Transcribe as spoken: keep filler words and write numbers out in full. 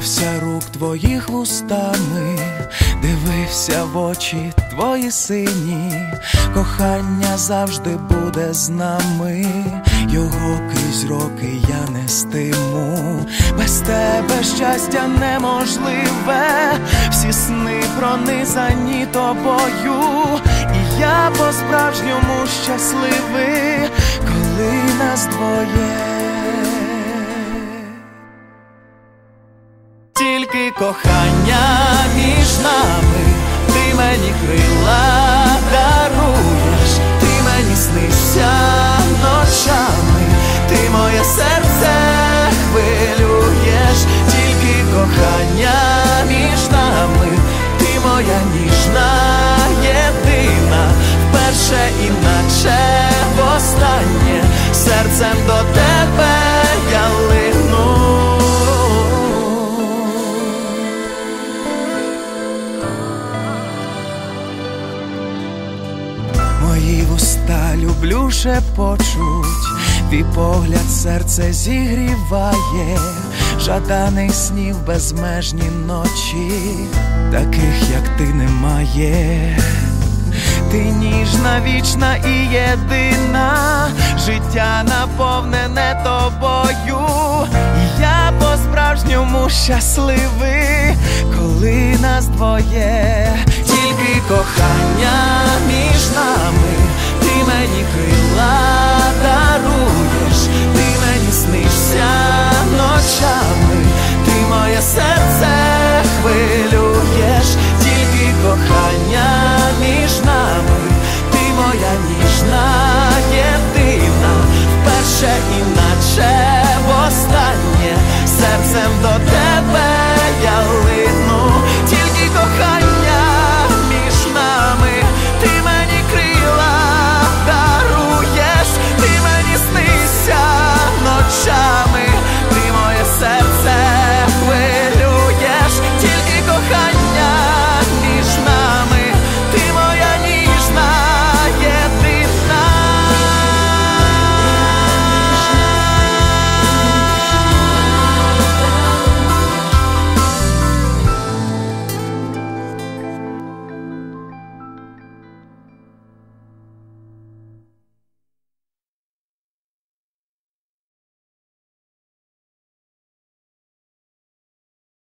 торкався рук твоїх вустами, дивився в очі твої сині. Кохання завжди буде з нами, його крізь роки я нестиму. Без тебе щастя неможливе, всі сни пронизані тобою. І я по-справжньому щасливий, коли нас двоє. Тільки кохання між нами, ти мені крила даруєш, ти мені снишся ночами, ти моє серце хвилюєш. Тільки кохання між нами, ти моя ніжна єдина, вперше іначе востаннє, серцем до тебе я лину. Мої вуста люблю шепочуть, твій погляд серце зігріває, жаданий снів безмежні ночі, таких як ти немає. Ти ніжна, вічна і єдина, життя наповнене тобою. І я по-справжньому щасливий, коли нас двоє. Тільки кохання між нами, ти мені крила даруєш, ти мені снишся ночами, ти моє серце